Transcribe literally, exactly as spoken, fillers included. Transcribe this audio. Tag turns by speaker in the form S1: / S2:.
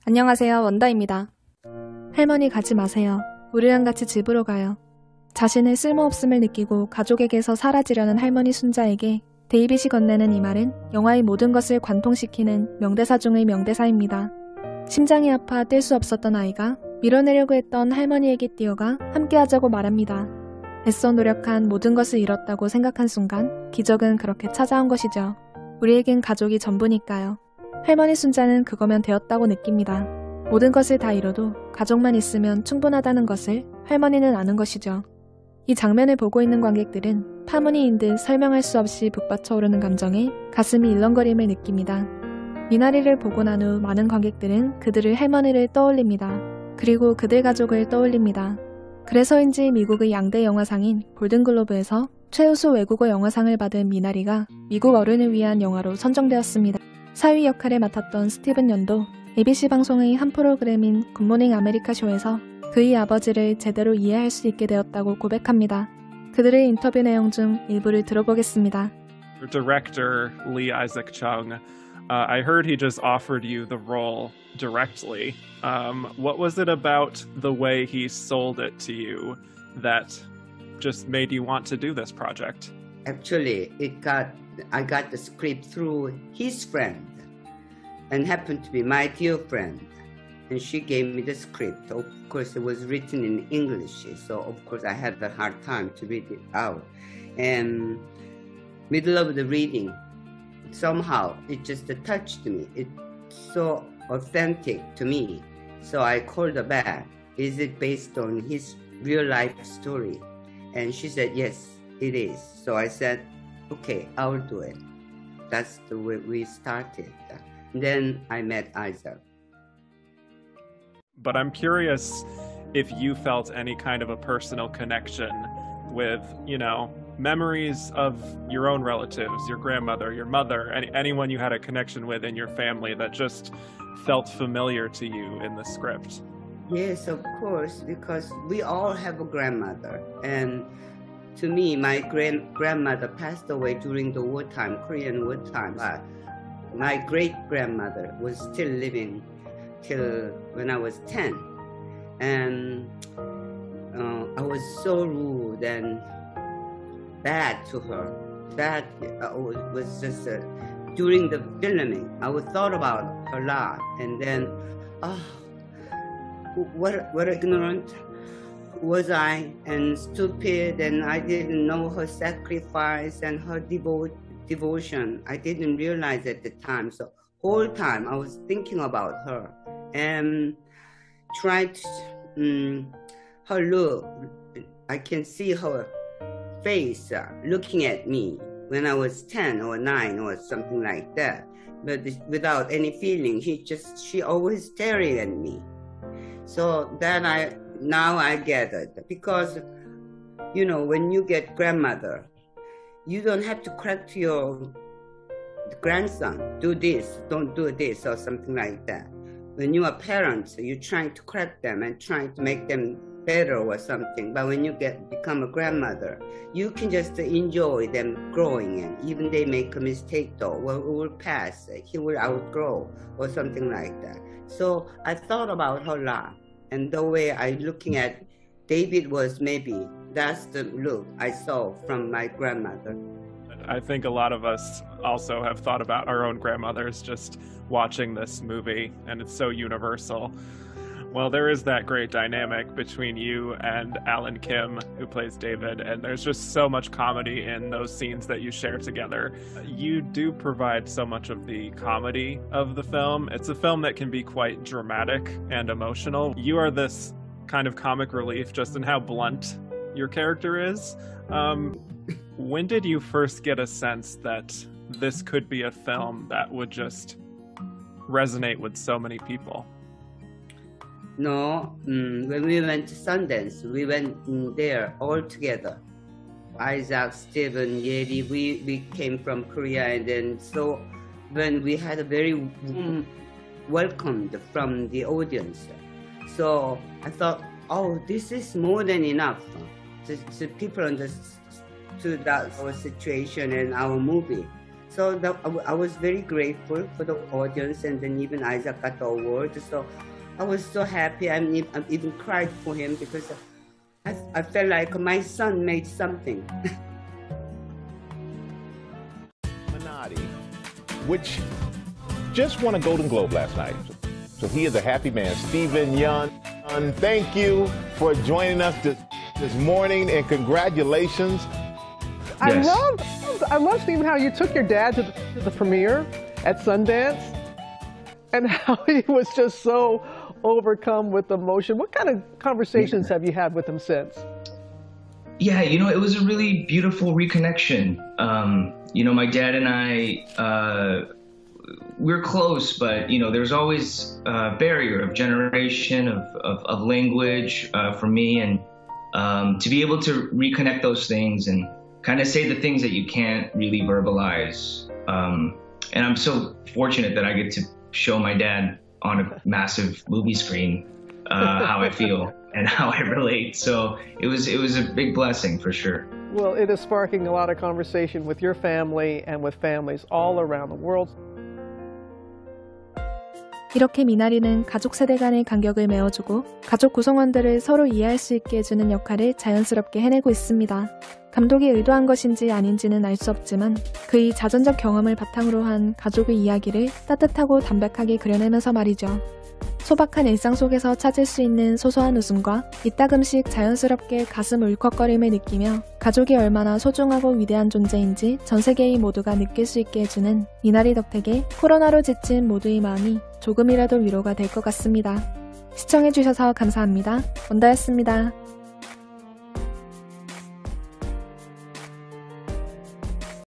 S1: 안녕하세요, 원다입니다. 할머니 가지 마세요. 우리랑 같이 집으로 가요. 자신의 쓸모없음을 느끼고 가족에게서 사라지려는 할머니 순자에게 데이빗이 건네는 이 말은 영화의 모든 것을 관통시키는 명대사 중의 명대사입니다. 심장이 아파 뗄 수 없었던 아이가 밀어내려고 했던 할머니에게 뛰어가 함께하자고 말합니다. 애써 노력한 모든 것을 잃었다고 생각한 순간 기적은 그렇게 찾아온 것이죠. 우리에겐 가족이 전부니까요. 할머니 순자는 그거면 되었다고 느낍니다. 모든 것을 다 잃어도 가족만 있으면 충분하다는 것을 할머니는 아는 것이죠. 이 장면을 보고 있는 관객들은 파문이인 듯 설명할 수 없이 북받쳐 오르는 감정에 가슴이 일렁거림을 느낍니다. 미나리를 보고 난 후 많은 관객들은 그들의 할머니를 떠올립니다. 그리고 그들 가족을 떠올립니다. 그래서인지 미국의 양대 영화상인 골든글로브에서 최우수 외국어 영화상을 받은 미나리가 미국 어른을 위한 영화로 선정되었습니다. 사위 역할을 맡았던 스티븐 연도 에이비씨 방송의 한 프로그램인 굿모닝 아메리카 쇼에서 그의 아버지를 제대로 이해할 수 있게 되었다고 고백합니다. 그들의 인터뷰 내용 중 일부를 들어보겠습니다.
S2: Director Lee Isaac Chung, uh, I heard he just offered you the role directly. Um, what was it about the way he sold it to you that just made you want to do this project?
S3: Actually, it got I got the script through his friend, and happened to be my dear friend. And she gave me the script. Of course, it was written in English, so of course I had a hard time to read it out. And middle of the reading, somehow it just touched me. It's so authentic to me. So I called her back. Is it based on his real life story? And she said, yes, it is. So I said, okay, I'll do it. That's the way we started. Then I met Isaac.
S2: But I'm curious if you felt any kind of a personal connection with, you know, memories of your own relatives, your grandmother, your mother, any, anyone you had a connection with in your family that just felt familiar to you in the script.
S3: Yes, of course, because we all have a grandmother. And to me, my grand grandmother passed away during the wartime, Korean wartime. But my great-grandmother was still living till when I was ten. And uh, I was so rude and bad to her. That uh, was just, uh, during the filming, I would thought about her a lot. And then, oh, what, what ignorant was I, and stupid, and I didn't know her sacrifice and her devo devotion. I didn't realize at the time. So whole time I was thinking about her and tried to, um, her look. I can see her face uh, looking at me when I was ten or nine or something like that, but without any feeling. She just, she always staring at me. So then I, now I get it, because, you know, when you get grandmother, you don't have to correct your grandson, do this, don't do this, or something like that. When you are parents, you're trying to correct them and trying to make them better or something. But when you get become a grandmother, you can just enjoy them growing, and even they make a mistake though, well, it will pass, he will outgrow or something like that. So I thought about her a lot. And the way I looking at David was maybe that's the look I saw from my grandmother.
S2: I think a lot of us also have thought about our own grandmothers just watching this movie, and it's so universal. Well, there is that great dynamic between you and Alan Kim, who plays David, and there's just so much comedy in those scenes that you share together. You do provide so much of the comedy of the film. It's a film that can be quite dramatic and emotional. You are this kind of comic relief just in how blunt your character is. Um, when did you first get a sense that this could be a film that would just resonate with so many people?
S3: No, um, when we went to Sundance, we went in there all together. Isaac, Steven, Yeri, we, we came from Korea, and then so when we had a very warm welcome from the audience. So I thought, oh, this is more than enough. So, so people understood that our situation and our movie. So the, I w- I was very grateful for the audience, and then even Isaac got the award. So I was so happy. I mean, I even cried for him because I, I felt like my son made something.
S4: Minotti, which just won a Golden Globe last night. So he is a happy man. Stephen Young, thank you for joining us this, this morning, and congratulations.
S5: I
S6: Yes.
S5: love, I love, Stephen, how you took your dad to the, to the premiere at Sundance, and how he was just so overcome with emotion. What kind of conversations have you had with him since?
S6: Yeah, you know, it was a really beautiful reconnection. Um, you know, my dad and I, uh, we're close, but, you know, there's always a barrier of generation, of, of, of language uh, for me. And um, to be able to reconnect those things and kind of say the things that you can't really verbalize. Um, and I'm so fortunate that I get to show my dad on a massive movie screen uh, how I feel and how I relate. So it was it was a big blessing for sure.
S5: Well, it is sparking a lot of conversation with your family and with families all around the world.
S1: 이렇게 미나리는 가족 세대 간의 간격을 메워주고 가족 구성원들을 서로 이해할 수 있게 해주는 역할을 자연스럽게 해내고 있습니다. 감독이 의도한 것인지 아닌지는 알 수 없지만 그의 자전적 경험을 바탕으로 한 가족의 이야기를 따뜻하고 담백하게 그려내면서 말이죠. 소박한 일상 속에서 찾을 수 있는 소소한 웃음과 이따금씩 자연스럽게 가슴 울컥거림을 느끼며 가족이 얼마나 소중하고 위대한 존재인지 전 세계의 모두가 느낄 수 있게 해주는 미나리 덕택에 코로나로 지친 모두의 마음이 조금이라도 위로가 될 것 같습니다. 시청해주셔서 감사합니다. 원다였습니다.